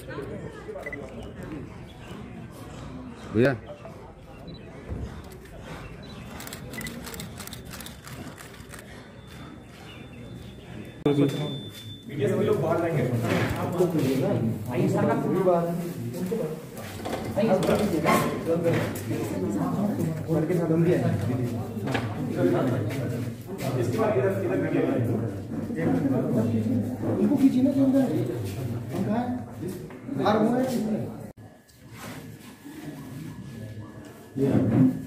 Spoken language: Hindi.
भैया मीडिया से लोग बाहर जाएंगे आपको मिलेगा आइए सर का पूरी बात आइए सर के साथ हम भी आए इसके बाद इधर उनको खींचिए ना जो अंदर हम कहाँ बाहर हुए